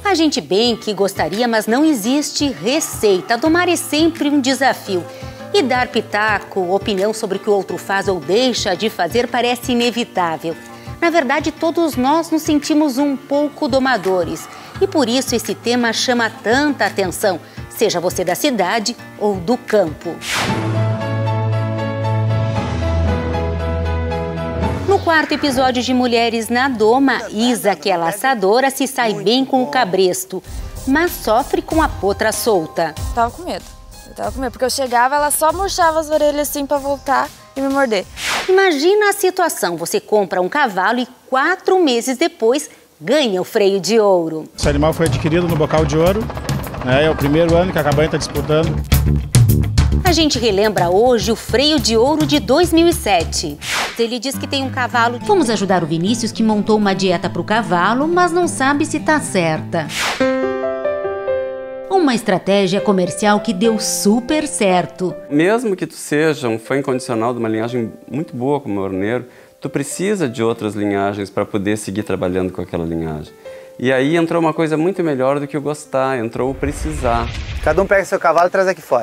A gente bem que gostaria, mas não existe receita. Domar é sempre um desafio. E dar pitaco, opinião sobre o que o outro faz ou deixa de fazer parece inevitável. Na verdade, todos nós nos sentimos um pouco domadores. E por isso esse tema chama tanta atenção, seja você da cidade ou do campo. No quarto episódio de Mulheres na Doma, Isa, que é laçadora, se sai bem com o cabresto, mas sofre com a potra solta. Eu tava com medo, porque eu chegava, ela só murchava as orelhas assim pra voltar e me morder. Imagina a situação, você compra um cavalo e 4 meses depois ganha o freio de ouro. Esse animal foi adquirido no Bocal de Ouro, né? É o primeiro ano que a cabanha está disputando. A gente relembra hoje o freio de ouro de 2007. Ele diz que tem um cavalo. Vamos ajudar o Vinícius, que montou uma dieta para o cavalo, mas não sabe se está certa. Uma estratégia comercial que deu super certo. Mesmo que tu seja um fã incondicional de uma linhagem muito boa como o Orneiro, tu precisa de outras linhagens para poder seguir trabalhando com aquela linhagem. E aí entrou uma coisa muito melhor do que o gostar, entrou o precisar. Cada um pega seu cavalo e traz aqui fora.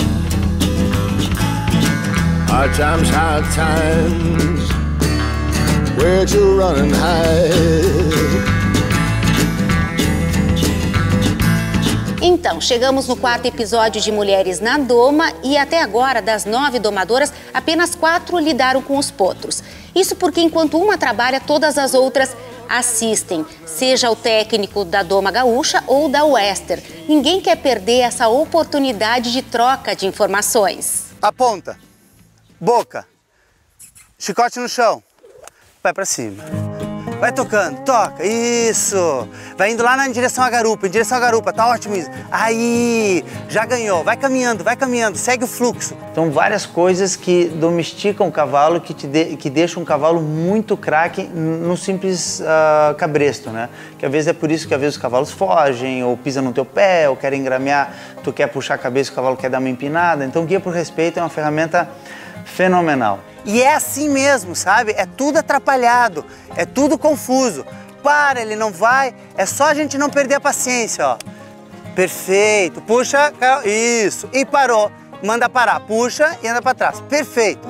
Hard times, where you run and hide. Então, chegamos no quarto episódio de Mulheres na Doma e até agora, das 9 domadoras, apenas 4 lidaram com os potros. Isso porque enquanto uma trabalha, todas as outras assistem, seja o técnico da Doma Gaúcha ou da Wester. Ninguém quer perder essa oportunidade de troca de informações. Aponta, boca, chicote no chão, vai pra cima. Vai tocando, toca, isso. Vai indo lá na direção à garupa, tá ótimo isso. Aí, já ganhou, vai caminhando, segue o fluxo. Então várias coisas que domesticam o cavalo, que deixam um cavalo muito craque no simples cabresto, né? Que às vezes é por isso que às vezes os cavalos fogem, ou pisam no teu pé, ou querem engramear, tu quer puxar a cabeça, o cavalo quer dar uma empinada. Então guia por respeito é uma ferramenta fenomenal. E é assim mesmo, sabe? É tudo atrapalhado, é tudo confuso. Para, ele não vai, é só a gente não perder a paciência, ó. Perfeito, puxa, isso, e parou. Manda parar, puxa e anda para trás. Perfeito.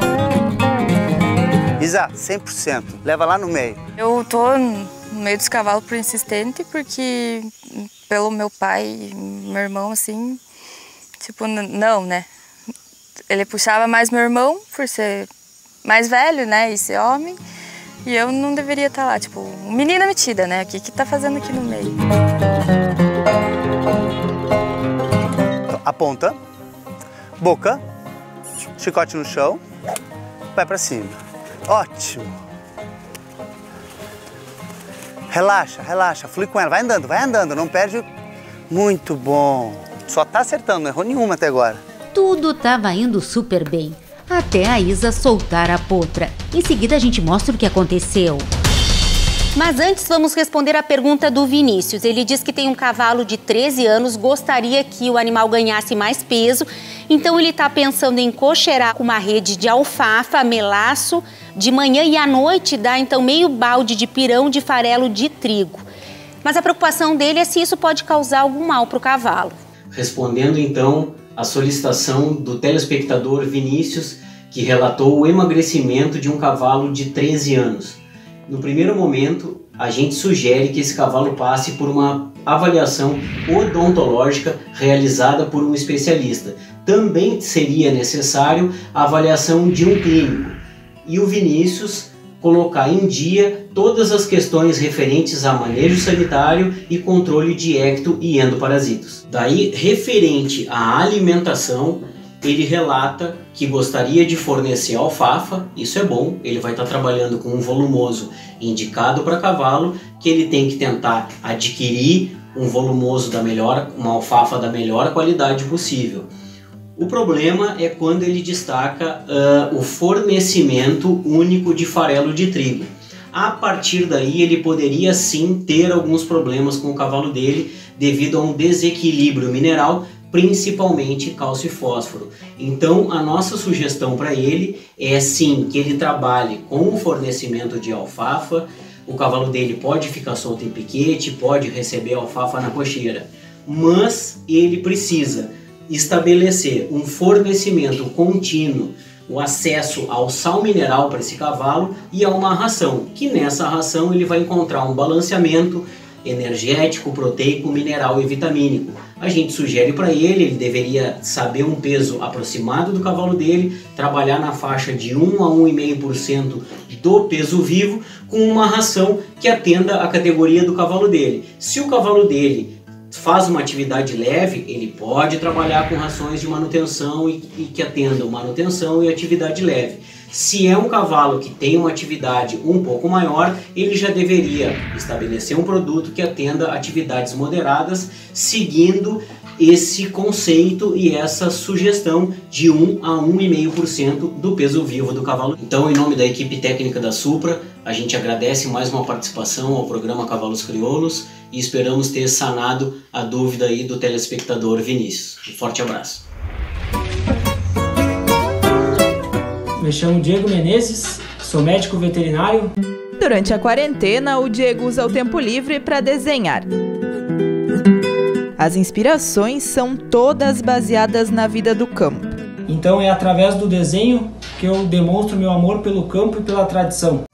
Isa, 100%, leva lá no meio. Eu tô no meio dos cavalos por insistente, porque pelo meu pai e meu irmão, assim, tipo, não, né? Ele puxava mais meu irmão, por ser mais velho, né, e ser homem. E eu não deveria estar lá, tipo, menina metida, né? O que tá fazendo aqui no meio? Aponta, boca, chicote no chão, vai pra cima. Ótimo. Relaxa, flui com ela, vai andando, não perde. Muito bom. Só tá acertando, não errou nenhuma até agora. Tudo estava indo super bem, até a Isa soltar a potra. Em seguida a gente mostra o que aconteceu. Mas antes vamos responder a pergunta do Vinícius. Ele diz que tem um cavalo de 13 anos, gostaria que o animal ganhasse mais peso, então ele está pensando em cocheirar com uma rede de alfafa, melaço, de manhã e à noite dá então meio balde de pirão de farelo de trigo. Mas a preocupação dele é se isso pode causar algum mal para o cavalo. Respondendo então a solicitação do telespectador Vinícius, que relatou o emagrecimento de um cavalo de 13 anos. No primeiro momento, a gente sugere que esse cavalo passe por uma avaliação odontológica realizada por um especialista. Também seria necessário a avaliação de um clínico. E o Vinícius colocar em dia todas as questões referentes a manejo sanitário e controle de ecto e endoparasitos. Daí, referente à alimentação, ele relata que gostaria de fornecer alfafa, isso é bom, ele vai estar trabalhando com um volumoso indicado para cavalo, que ele tem que tentar adquirir um volumoso uma alfafa da melhor qualidade possível. O problema é quando ele destaca o fornecimento único de farelo de trigo. A partir daí ele poderia sim ter alguns problemas com o cavalo dele devido a um desequilíbrio mineral, principalmente cálcio e fósforo. Então a nossa sugestão para ele é sim que ele trabalhe com o fornecimento de alfafa, o cavalo dele pode ficar solto em piquete, pode receber alfafa na cocheira, mas ele precisa estabelecer um fornecimento contínuo, o acesso ao sal mineral para esse cavalo e a uma ração, que nessa ração ele vai encontrar um balanceamento energético, proteico, mineral e vitamínico. A gente sugere para ele deveria saber um peso aproximado do cavalo dele, trabalhar na faixa de 1 a 1,5% do peso vivo, com uma ração que atenda a categoria do cavalo dele. Se o cavalo dele faz uma atividade leve, ele pode trabalhar com rações de manutenção e que atendam manutenção e atividade leve. Se é um cavalo que tem uma atividade um pouco maior, ele já deveria estabelecer um produto que atenda atividades moderadas, seguindo esse conceito e essa sugestão de 1 a 1,5% do peso vivo do cavalo. Então, em nome da equipe técnica da Supra, a gente agradece mais uma participação ao programa Cavalos Crioulos e esperamos ter sanado a dúvida aí do telespectador Vinícius. Um forte abraço. Me chamo Diego Menezes, sou médico veterinário. Durante a quarentena, o Diego usa o tempo livre para desenhar. As inspirações são todas baseadas na vida do campo. Então é através do desenho que eu demonstro meu amor pelo campo e pela tradição.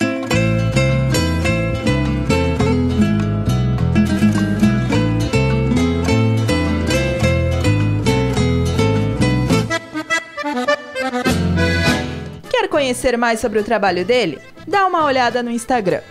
Quer conhecer mais sobre o trabalho dele? Dá uma olhada no Instagram.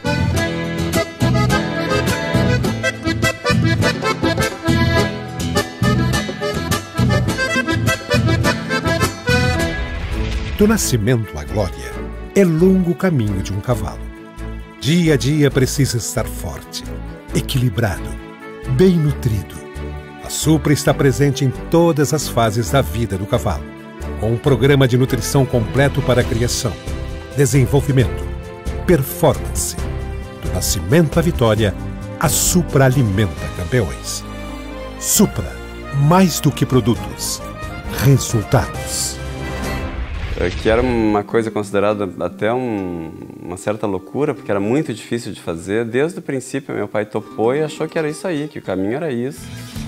Do nascimento à glória é longo o caminho de um cavalo. Dia a dia precisa estar forte, equilibrado, bem nutrido. A Supra está presente em todas as fases da vida do cavalo, com um programa de nutrição completo para a criação, desenvolvimento, performance. Do nascimento à vitória, a Supra alimenta campeões. Supra, mais do que produtos, resultados. Que era uma coisa considerada até uma certa loucura, porque era muito difícil de fazer. Desde o princípio, meu pai topou e achou que era isso aí, que o caminho era isso.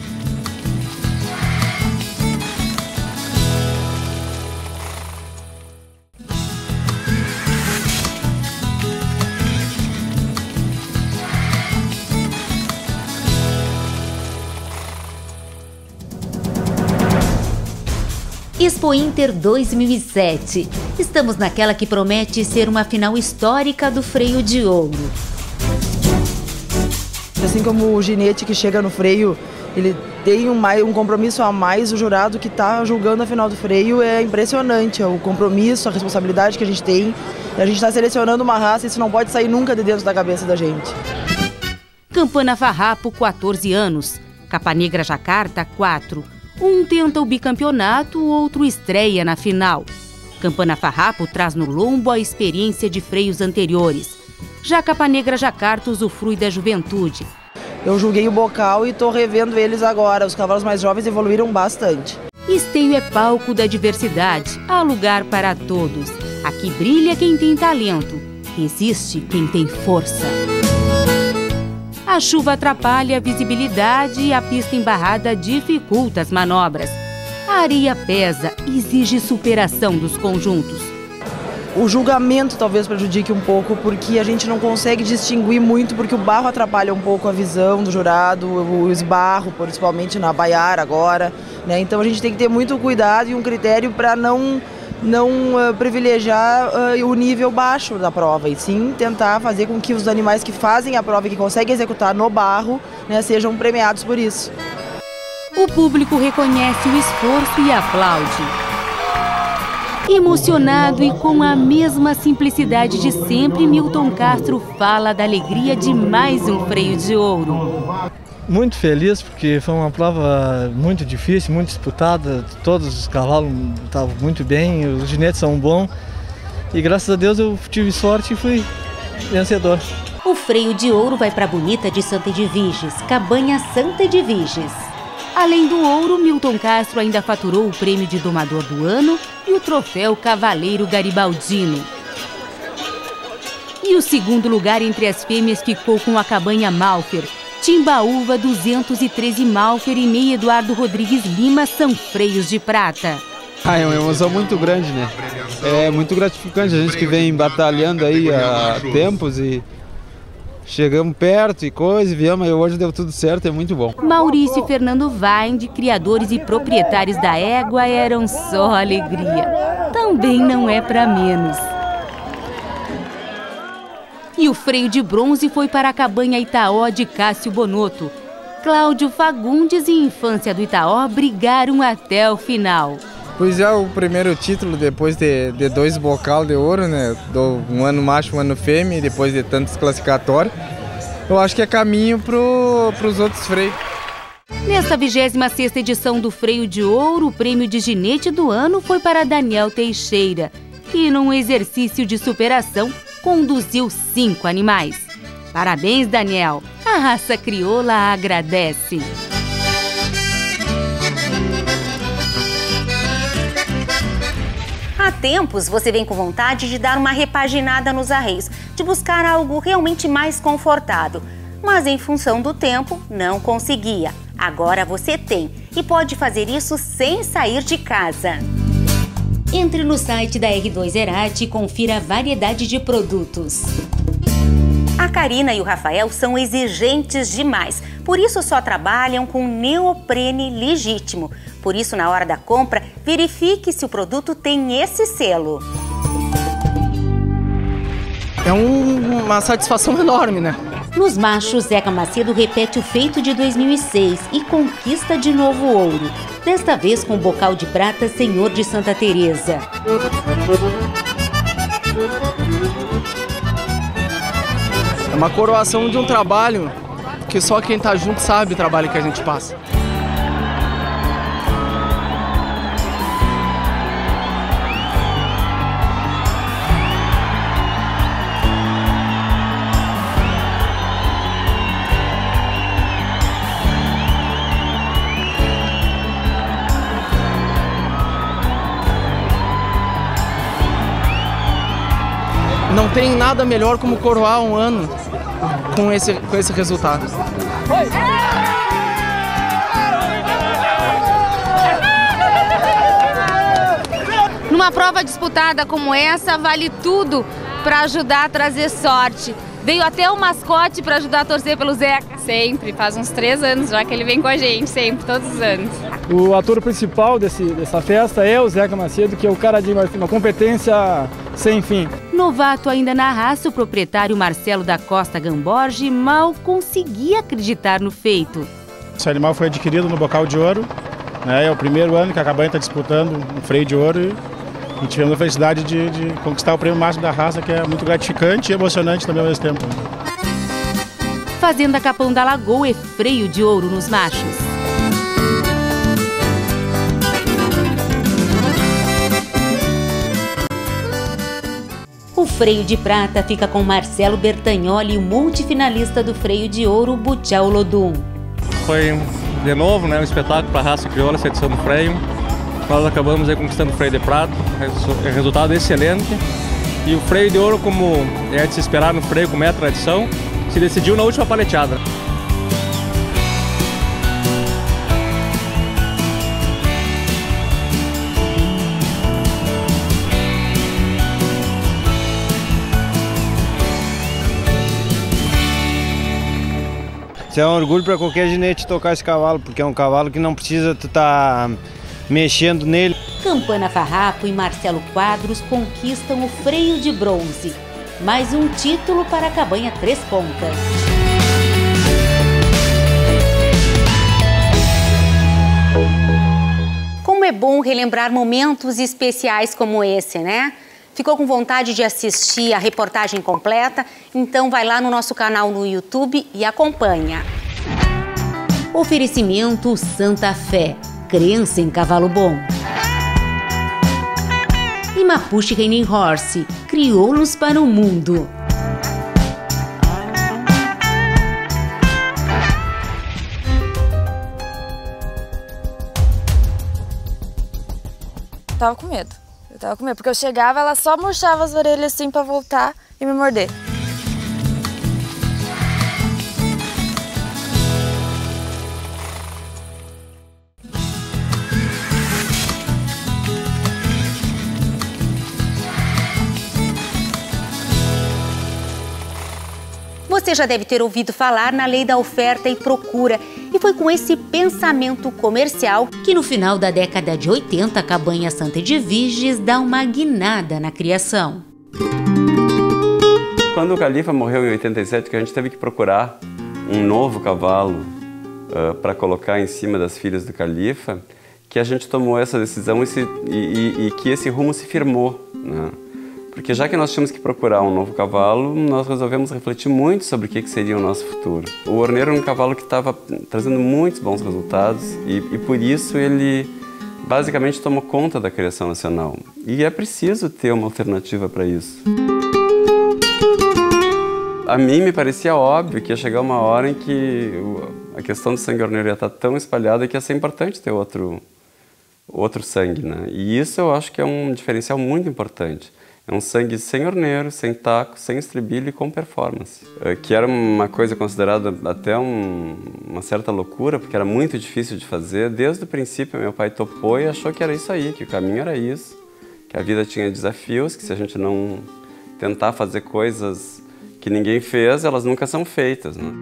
Expo Inter 2007. Estamos naquela que promete ser uma final histórica do freio de ouro. Assim como o ginete que chega no freio, ele tem um compromisso a mais, o jurado que está julgando a final do freio é impressionante. O compromisso, a responsabilidade que a gente tem. E a gente está selecionando uma raça e isso não pode sair nunca de dentro da cabeça da gente. Campana Farrapo, 14 anos. Capanegra Jacarta, 4. Um tenta o bicampeonato, o outro estreia na final. Campana Farrapo traz no lombo a experiência de freios anteriores. Já Capanegra Jacarta usufrui da juventude. Eu julguei o bocal e estou revendo eles agora. Os cavalos mais jovens evoluíram bastante. Esteio é palco da diversidade, há lugar para todos. Aqui brilha quem tem talento, resiste quem tem força. A chuva atrapalha a visibilidade e a pista embarrada dificulta as manobras. A areia pesa e exige superação dos conjuntos. O julgamento talvez prejudique um pouco, porque a gente não consegue distinguir muito, porque o barro atrapalha um pouco a visão do jurado, o esbarro, principalmente na baiara agora, né? Então a gente tem que ter muito cuidado e um critério para não privilegiar o nível baixo da prova, e sim tentar fazer com que os animais que fazem a prova e que conseguem executar no barro, né, sejam premiados por isso. O público reconhece o esforço e aplaude. Emocionado e com a mesma simplicidade de sempre, Milton Castro fala da alegria de mais um freio de ouro. Muito feliz, porque foi uma prova muito difícil, muito disputada. Todos os cavalos estavam muito bem, os ginetes são bons. E graças a Deus eu tive sorte e fui vencedor. O freio de ouro vai para a Bonita de Santa Edviges, Cabanha Santa Edviges. Além do ouro, Milton Castro ainda faturou o prêmio de domador do ano e o troféu Cavaleiro Garibaldino. E o segundo lugar entre as fêmeas ficou com a cabanha Malfer. Timbaúva 213 Malfer e Meia Eduardo Rodrigues Lima são freios de prata. É uma emoção muito grande, né? É muito gratificante, a gente que vem batalhando aí há tempos e chegamos perto e coisa, e viemos, e hoje deu tudo certo, é muito bom. Maurício e Fernando Weinde, criadores e proprietários da égua, eram só alegria. Também não é para menos. E o freio de bronze foi para a cabanha Itaó de Cássio Bonotto. Cláudio Fagundes e Infância do Itaó brigaram até o final. Pois é, o primeiro título depois de 2 bocal de ouro, né? Um ano macho, um ano fêmea, e depois de tantos classificatórios. Eu acho que é caminho para os outros freios. Nesta 26ª edição do Freio de Ouro, o prêmio de ginete do ano foi para Daniel Teixeira, que num exercício de superação conduziu 5 animais. Parabéns, Daniel! A raça crioula agradece. Há tempos você vem com vontade de dar uma repaginada nos arreios, de buscar algo realmente mais confortável. Mas em função do tempo, não conseguia. Agora você tem e pode fazer isso sem sair de casa. Entre no site da R2 Erati e confira a variedade de produtos. A Karina e o Rafael são exigentes demais, por isso só trabalham com neoprene legítimo. Por isso, na hora da compra, verifique se o produto tem esse selo. É uma satisfação enorme, né? Nos machos, Zeca Macedo repete o feito de 2006 e conquista de novo ouro. Desta vez com o bocal de prata Senhor de Santa Teresa. É uma coroação de um trabalho que só quem tá junto sabe o trabalho que a gente passa. Não tem nada melhor como coroar um ano com esse resultado. Numa prova disputada como essa, vale tudo para ajudar a trazer sorte. Veio até o mascote para ajudar a torcer pelo Zeca. Sempre, faz uns 3 anos já que ele vem com a gente, sempre, todos os anos. O ator principal dessa festa é o Zeca Macedo, que é o cara de uma competência sem fim. Novato ainda na raça, o proprietário Marcelo da Costa Gamborge mal conseguia acreditar no feito. Esse animal foi adquirido no Bocal de Ouro, né? É o primeiro ano que a cabanha está disputando um freio de ouro e tivemos a felicidade de conquistar o prêmio máximo da raça, que é muito gratificante e emocionante também ao mesmo tempo. Fazenda Capão da Lagoa é freio de ouro nos machos. O freio de prata fica com Marcelo Bertagnoli, o multifinalista do freio de ouro Butiá Olodum. Foi de novo, né, um espetáculo para a raça crioula, essa edição do freio. Nós acabamos aí conquistando o freio de prata, resultado excelente. E o freio de ouro, como é de se esperar no freio, como é a tradição, se decidiu na última paleteada. Isso é um orgulho para qualquer ginete tocar esse cavalo, porque é um cavalo que não precisa tu tá mexendo nele. Campana Farrapo e Marcelo Quadros conquistam o freio de bronze. Mais um título para a cabanha Três Pontas. Como é bom relembrar momentos especiais como esse, né? Ficou com vontade de assistir a reportagem completa? Então vai lá no nosso canal no YouTube e acompanha. Oferecimento Santa Fé. Crença em cavalo bom. E Mapuche Reining Horse. Crioulos para o mundo. Eu tava com medo, porque eu chegava, ela só murchava as orelhas assim pra voltar e me morder. Você já deve ter ouvido falar na lei da oferta e procura. E foi com esse pensamento comercial que no final da década de 80 a Cabanha Santa Edviges dá uma guinada na criação. Quando o Califa morreu em 87, que a gente teve que procurar um novo cavalo para colocar em cima das filhas do Califa, que a gente tomou essa decisão e que esse rumo se firmou, né? Porque já que nós tínhamos que procurar um novo cavalo, nós resolvemos refletir muito sobre o que seria o nosso futuro. O Horneiro era um cavalo que estava trazendo muitos bons resultados e por isso ele basicamente tomou conta da criação nacional. E é preciso ter uma alternativa para isso. A mim me parecia óbvio que ia chegar uma hora em que a questão do sangue horneiro ia estar tão espalhada que ia ser importante ter outro sangue, né? E isso eu acho que é um diferencial muito importante. É um sangue sem horneiro, sem taco, sem estribilho e com performance. Que era uma coisa considerada até uma certa loucura, porque era muito difícil de fazer. Desde o princípio, meu pai topou e achou que era isso aí, que o caminho era isso, que a vida tinha desafios, que se a gente não tentar fazer coisas que ninguém fez, elas nunca são feitas, né?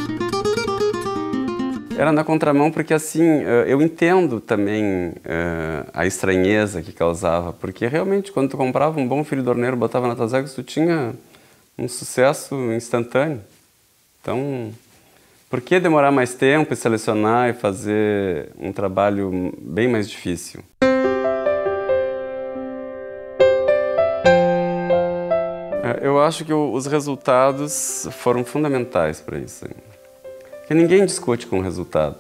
Era na contramão porque, assim, eu entendo também a estranheza que causava, porque realmente quando tu comprava um bom filho do horneiro, botava na tua éguas, tu tinha um sucesso instantâneo. Então, por que demorar mais tempo e selecionar e fazer um trabalho bem mais difícil? Eu acho que os resultados foram fundamentais para isso. Porque ninguém discute com o resultado.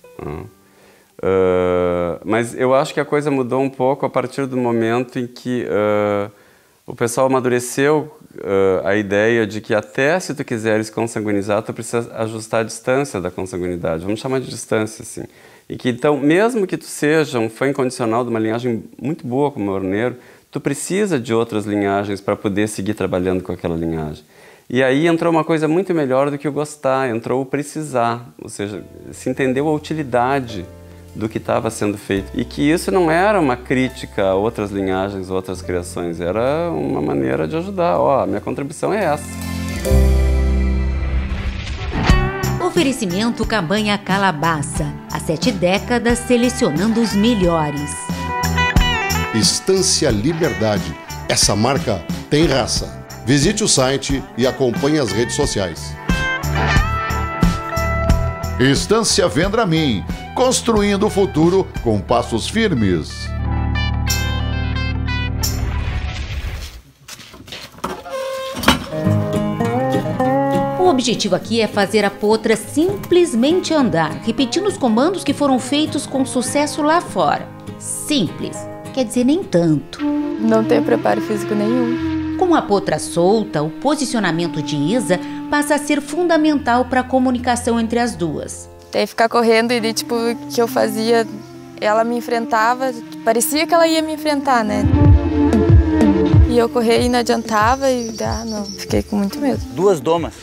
Mas eu acho que a coisa mudou um pouco a partir do momento em que o pessoal amadureceu a ideia de que até se tu quiseres consanguinizar, tu precisa ajustar a distância da consanguinidade. Vamos chamar de distância, assim. E que então, mesmo que tu seja um fã incondicional de uma linhagem muito boa como o horneiro, tu precisa de outras linhagens para poder seguir trabalhando com aquela linhagem. E aí entrou uma coisa muito melhor do que o gostar, entrou o precisar, ou seja, se entendeu a utilidade do que estava sendo feito. E que isso não era uma crítica a outras linhagens, outras criações, era uma maneira de ajudar. Ó, minha contribuição é essa. Oferecimento Cabanha Calabaça. Há 7 décadas selecionando os melhores. Estância Liberdade. Essa marca tem raça. Visite o site e acompanhe as redes sociais. Estância Vendramin, construindo o futuro com passos firmes. O objetivo aqui é fazer a potra simplesmente andar, repetindo os comandos que foram feitos com sucesso lá fora. Simples, quer dizer nem tanto. Não tem preparo físico nenhum. Com a potra solta, o posicionamento de Isa passa a ser fundamental para a comunicação entre as duas. Tem que ficar correndo e tipo, o que eu fazia, ela me enfrentava, parecia que ela ia me enfrentar, né? E eu corria e não adiantava e não, fiquei com muito medo. 2 domas.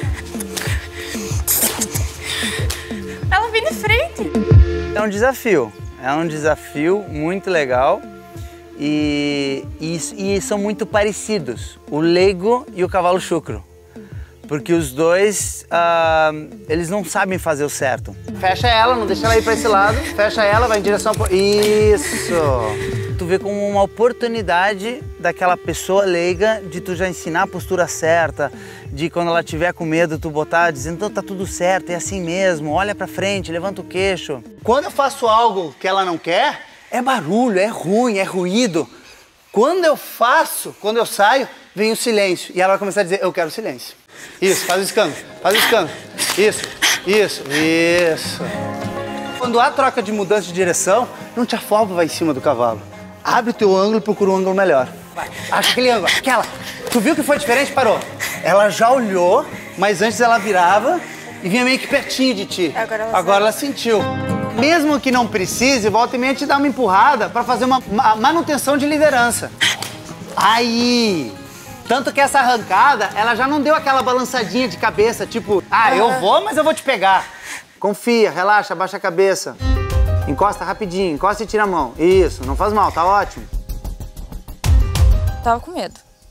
Ela vem de frente. É um desafio muito legal. E são muito parecidos, o leigo e o cavalo chucro, porque os dois, eles não sabem fazer o certo. Fecha ela, não deixa ela ir para esse lado, fecha ela, vai em direção ao... Isso! Tu vê como uma oportunidade daquela pessoa leiga de tu já ensinar a postura certa, de quando ela tiver com medo tu botar, dizendo, então tá tudo certo, é assim mesmo, olha para frente, levanta o queixo. Quando eu faço algo que ela não quer, é barulho, é ruim, é ruído. Quando eu saio, vem o silêncio. E ela vai começar a dizer, eu quero silêncio. Isso, faz o escândalo, faz o escândalo. Isso. Quando há troca de mudança de direção, não te afoba, vai em cima do cavalo. Abre o teu ângulo e procura um ângulo melhor. Vai, acha aquele ângulo, aquela. Tu viu que foi diferente? Parou. Ela já olhou, mas antes ela virava e vinha meio que pertinho de ti. Agora ela sentiu. Mesmo que não precise, volta e meia te dá uma empurrada para fazer uma manutenção de liderança. Aí, tanto que essa arrancada, ela já não deu aquela balançadinha de cabeça, tipo, eu vou, mas eu vou te pegar. Confia, relaxa, abaixa a cabeça. Encosta rapidinho, encosta e tira a mão. Isso, não faz mal, tá ótimo. Tava com medo.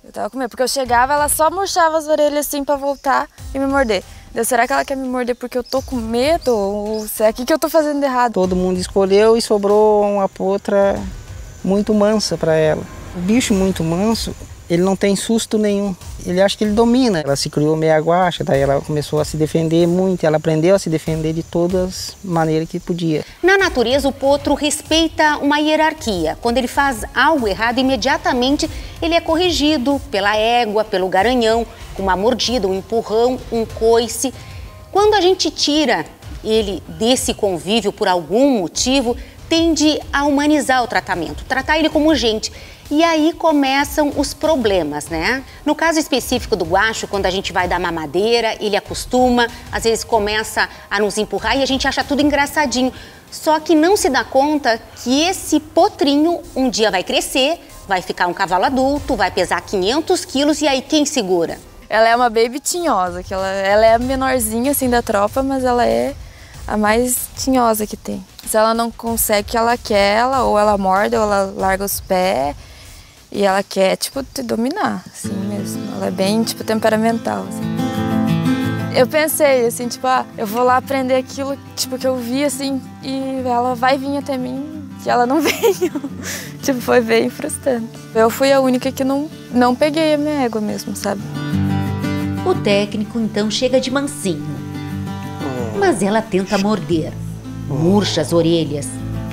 Eu tava com medo, porque eu chegava, ela só murchava as orelhas assim pra voltar e me morder. Será que ela quer me morder porque eu tô com medo? Ou será que eu tô fazendo de errado? Todo mundo escolheu e sobrou uma potra muito mansa para ela. O bicho muito manso, ele não tem susto nenhum. Ele acha que ele domina. Ela se criou meia guaxa, daí ela começou a se defender muito. Ela aprendeu a se defender de todas as maneiras que podia. Na natureza, o potro respeita uma hierarquia. Quando ele faz algo errado, imediatamente ele é corrigido pela égua, pelo garanhão, com uma mordida, um empurrão, um coice. Quando a gente tira ele desse convívio por algum motivo, tende a humanizar o tratamento, tratar ele como gente. E aí começam os problemas, né? No caso específico do guacho, quando a gente vai dar mamadeira, ele acostuma, às vezes começa a nos empurrar e a gente acha tudo engraçadinho. Só que não se dá conta que esse potrinho um dia vai crescer, vai ficar um cavalo adulto, vai pesar 500 quilos e aí quem segura? Ela é uma baby tinhosa, que ela é a menorzinha assim da tropa, mas ela é a mais tinhosa que tem. Se ela não consegue o que ela quer, ou ela morde, ou ela larga os pés. E ela quer, tipo, te dominar, assim mesmo. Ela é bem, tipo, temperamental, assim. Eu pensei, assim, tipo, eu vou lá aprender aquilo, tipo, que eu vi, assim, e ela vai vir até mim e ela não veio. Tipo, foi bem frustrante. Eu fui a única que não peguei a minha égua mesmo, sabe? O técnico, então, chega de mansinho. Mas ela tenta morder. Murcha as orelhas.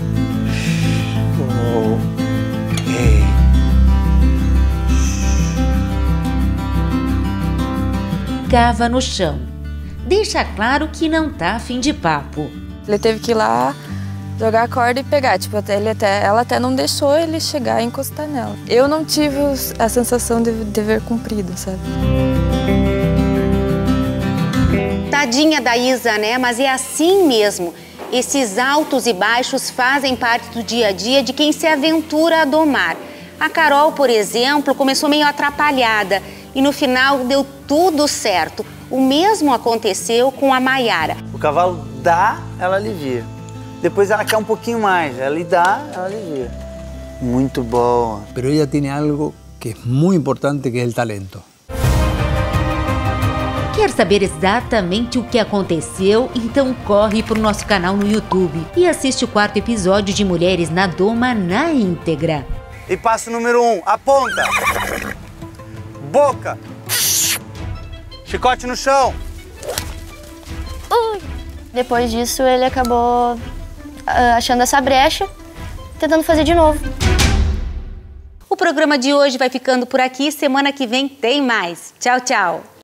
Cava no chão. Deixa claro que não tá a fim de papo. Ele teve que ir lá jogar a corda e pegar. Tipo, ela até não deixou ele chegar e encostar nela. Eu não tive a sensação de dever cumprido, sabe? Tadinha da Isa, né? Mas é assim mesmo. Esses altos e baixos fazem parte do dia a dia de quem se aventura a domar. A Carol, por exemplo, começou meio atrapalhada e no final deu tudo certo. O mesmo aconteceu com a Maiara. O cavalo dá, ela alivia. Depois ela quer um pouquinho mais, ela lhe dá, ela alivia. Muito boa. Pero ella tiene algo que es muy importante, que es el talento. Quer saber exatamente o que aconteceu? Então corre para o nosso canal no YouTube e assiste o 4º episódio de Mulheres na Doma na íntegra. E passo número 1, aponta. Boca. Chicote no chão. Depois disso, ele acabou achando essa brecha, tentando fazer de novo. O programa de hoje vai ficando por aqui. Semana que vem tem mais. Tchau, tchau.